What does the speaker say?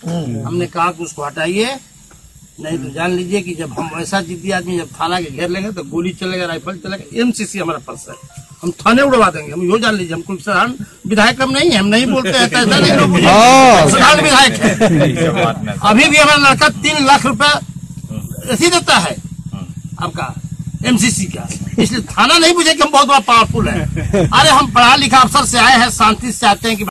हमने कहा कि उसको हटाइए, नहीं तो जान लीजिए कि जब हम ऐसा जिद्दी आदमी जब थाना के घेर लेंगे तो गोली चलेगा, राइफल चलेगा, एमसीसी हमारा पर्स है, हम थाने उड़वा देंगे। हम यो जान लीजिए, हम कोई साधारण विधायक हम नहीं है, हम नहीं बोलते हैं ऐसा नहीं, लोग साधारण विधायक है। अभी भी हमारा लड़का 3 लाख रुपया ऐसी देता है आपका एमसीसी का, इसलिए थाना नहीं बुझे कि हम बहुत बड़ा पावरफुल है। अरे हम पढ़ा लिखा अफसर से आए हैं, शांति से चाहते हैं कि